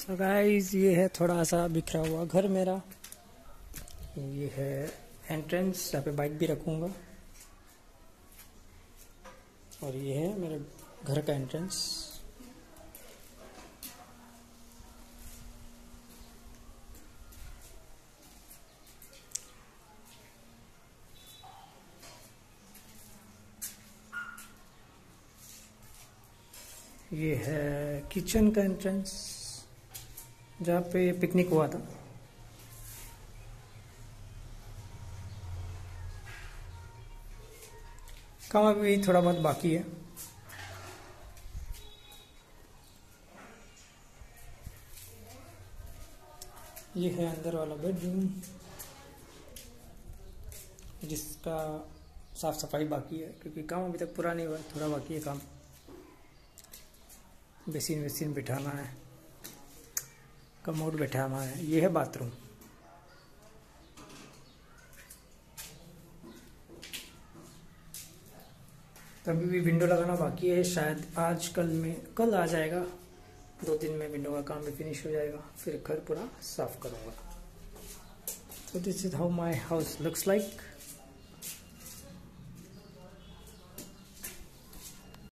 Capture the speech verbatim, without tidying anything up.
So guys, ये है थोड़ा सा बिखरा हुआ घर मेरा। ये है एंट्रेंस जहाँ पे बाइक भी रखूँगा, और ये है मेरे घर का एंट्रेंस। ये है किचन का एंट्रेंस जहाँ पे पिकनिक हुआ था। काम अभी थोड़ा बहुत बाकी है। ये है अंदर वाला बेडरूम जिसका साफ सफाई बाकी है, क्योंकि काम अभी तक पूरा नहीं हुआ, थोड़ा बाकी है काम। बेसिन वेसिन बिठाना है, कमोड बिठाना है। ये है बाथरूम। तभी भी विंडो लगाना बाकी है, शायद आज कल में कल आ जाएगा। दो दिन में विंडो का काम भी फिनिश हो जाएगा, फिर घर पूरा साफ करूँगा। So this is how my house looks like.